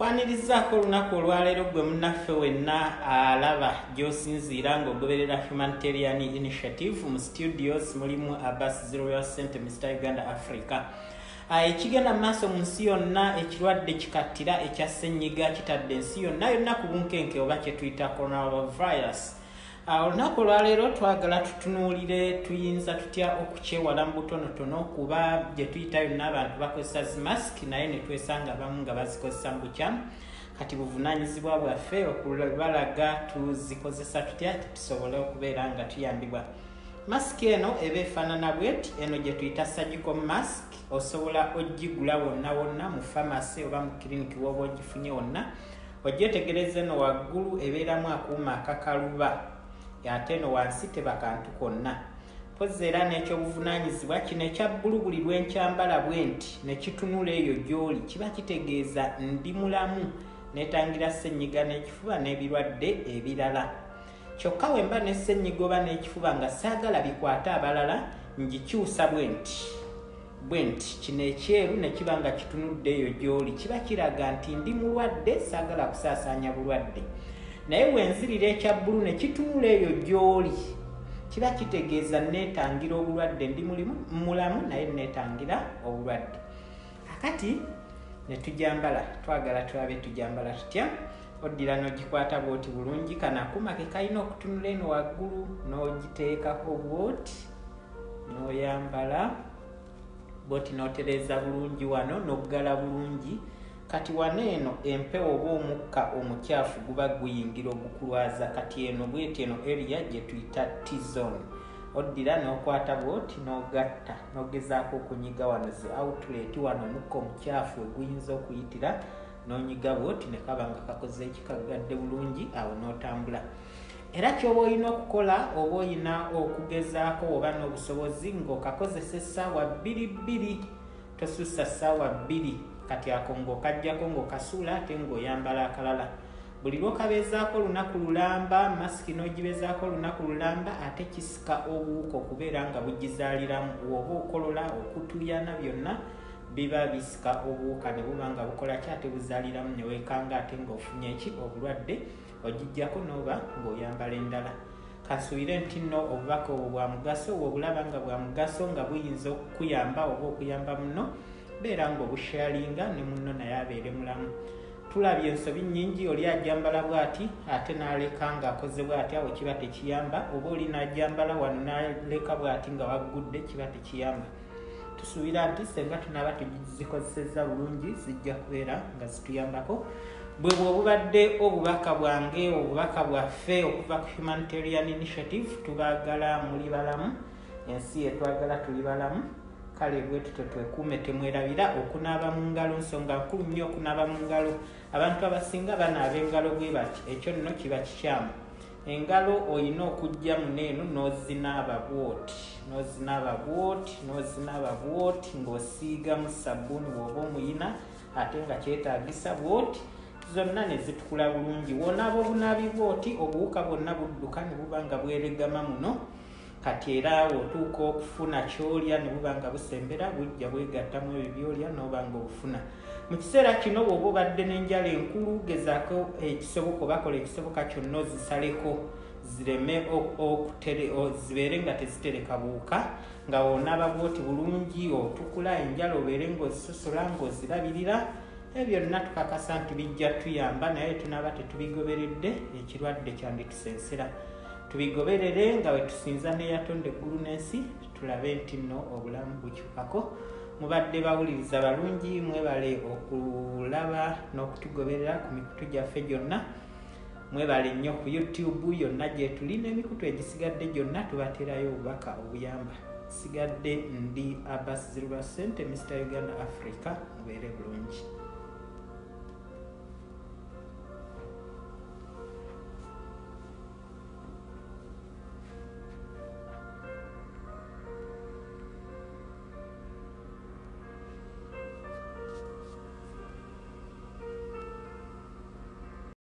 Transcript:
Tukwanirizaako olunaku olwaleero gwe munnaffe wenna alaba gy'osinziira ng'ogoberera Humanitarian Initiative. Mu studios mulimu Abbas Zero Center Mr. Uganda Africa. Ekigenda mu maaso mu nsi yonna ekirwadde kikattira ekya ssennyiga kitadde ensi yonna ku bunkenke oba kye tuyita coronavirus. Olunaku olwaleero twagala tutunuulire tuyinza tutya okukyewala mu butonotono kuba gye tuyita yonna abantu bakozesa zi mask naye ne twesanga abamu nga bazikozesa mu bukyamu. Kati buvunaanyizibwa bwaffe okubalaga tuzikozesa tutya tusobole okubeera nga tuyambibwa. Mask eno eba efaanana bweti, eno gye tuyita surgical mask, osobola ogigula wonna mu pharmacy oba mu kiriniki w'oba ogifunye wonna. Ogyetegereza eno waggulu ebeeramu akuuma akakaluba ate eno wansi teba kantu konna. Pozza era n'ekyobuvunaanyizibwa kino ekya bbulu buli lwenkyambala bwenti ne kitunula eyo gy'oli kiba kitegeeza ndi mulamu neetangira ssenyiga n'ekifuba n'ebirwadde ebirala. Kyokka we mba ne ssenyiga oba n'ekifuba nga saagala bikwate abalala ngikyusa bwenti kino ekyeru ne kiba nga kitunudde eyo gy'oli kiba kiraga nti ndi mulwadde saagala kusaasaanya bulwadde. Naye wenzirira ekya bbulu ne kitunula eyo gy'oli kiba kitegeeza neetangira obulwadde ndi mulamu naye neetangira obulwadde. Akati ne tujambala, twagala tulabe tujambala tutya. Oddira n'ogikwata bwoti bulungi, kana akuuma ke kalina okutunula eno waggulu n'ogiteekako bwoti n'oyambala bwoti n'otereeza bulungi wano n'oggala bulungi. Kati wano eno empewo oba omukka omukyafu guba guyingira ogukulwaza. Kati eno bweti eno area gye tuyita T-zone. Oddira n'okwata bwoti n'ogatta n'ogezaako okunyiga wano zi outlet wano omukka omukyafu oguyinza okuyitira n'onyiga bwoti ne kaba nga kakoze ekikagadde bulungi awo n'otambula. Era ky'oba olina okukola oba olina okugezaako oba n'obusobozi ng'okakozesa essaawa 2 tosussa ssaawa 2. Kati ako ng'okaggyako ng'okasuula ate ng'oyambala akalala. Buli lw'okabeezaako olunaku lulamba, masiki n'ogibeezaako olunaku lulamba ate kisika obuwuka okubeera nga bugizaaliramu. Oba okolola okutuyana byonna biba bisika obuwuka ne buba nga bukola ki ate buzaaliramu ne weekanga ate ng'ofunye eki obulwadde ogijjako n'oba ng'oyambala endala. Kasuubire nti nno obubaka obwo bwa mugaso, obulaba nga bwa mugaso nga buyinza okukuyamba oba okuyamba muno beera ng'obusharinga ne munno naye abeere mulamu. Tulabye ensobi nnyingi, oli ajambala bw'ati ate n'aleka ng'akoze bw'ati awo kiba tekiyamba, oba oli n'ajambala wano n'aleka bw'ati nga waggudde kiba tekiyamba. Tusuubira nti senga tunaaba tuzikozesezza bulungi zijja kubeera nga zituyambako. Bwe bw'obubadde obubaka bwange, obubaka bwaffe okuva ku Humanitarian Initiative. Tubaagala muli balamu, ensi yetwagala tuli balamu. Kale bwetu twekuume temwerabira okunaaba mu ngalo, nsonga nkulu nnyo okunaaba mu ngalo. Abantu abasinga banaaba engalo bwe bati, ekyo nno kiba kikyamu. Engalo olina okujja muneeno n'ozinaaba bwoti ng'osiigamu sabbuuni bw'oba omuyina ate nga kyetaagisa bwoti zonna ne zitukula bulungi. Wonaaba obunaabi bwoti obuwuka bwonna budduka ne buba nga bweregama muno. Kati era otuuka okufuna ky'olya ne buba nga busembera bujja bwegattamu ebyo by'olya n'oba ng'obufuna. Mu kiseera kino bw'oba obadde n'enjala enkulu gezaako ekisoboka obakola ekisoboka kyonna ozisaleko zireme zibeere nga tezitereka buwuka nga wonaaba bwoti bulungi otukula enjala obeere ng'ozisosola ng'ozirabirira. Ebyo byonna tukakasa nti bijja tuyamba naye tunaaba tetubigoberedde ekirwadde kyanditusensera. Tubigoberere nga bwe tusinza n'eyatonda eggulu n'ensi tulabe nti nno obulamu bukyukako. Mubadde bawuliriza balungi, mwebale okulaba n'okutugoberera ku mikutu gyaffe gyonna. Mwebale nnyo ku YouTube yonna gye tuli n'emikutu egisigadde gyonna tubateerayo obubaka obuyamba. Sigadde ndi Abbas Zero Center Mr. Uganda Africa, mubeere bulungi.